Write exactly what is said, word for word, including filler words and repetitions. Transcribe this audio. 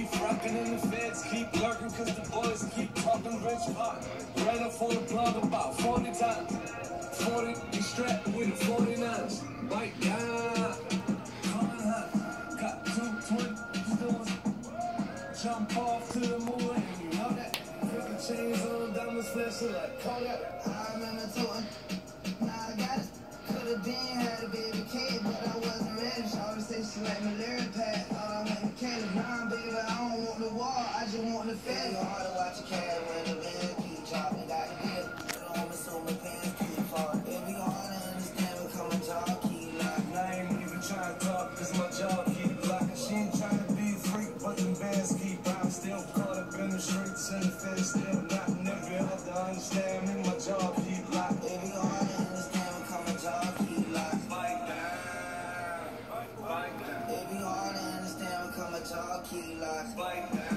keep rocking in the feds, keep lurking cause the boys keep talking rich pop. Ran up on the blog about forty times. forty, you strapped with the forty-nines. White guy, calling hot. Got two twin stones. Jump off to the moon and you know that. Flipping chains on, diamonds flashing like Kodak. I remember toting. Now I got it. Could've been had a baby kid, but I wasn't ready. Shawty say she like my lyric pad. Thought I went mechanic. Nah, baby, I don't want the wall. I just want the fed. It's hard to watch a cat when the bed keep chopping. Got the bill. Put on me so my pants keep falling. It be hard to understand what come a job keep locking. I ain't even trying to talk cause my job keep locking. She ain't trying to be a freak, but the bands keep out. Still caught up in the streets and the feds still not. Never have to understand me, my job keep locked. It be hard to understand what come a job keep locking. Fight down, fight down, It be hard to understand what come a job keep locking. fight down.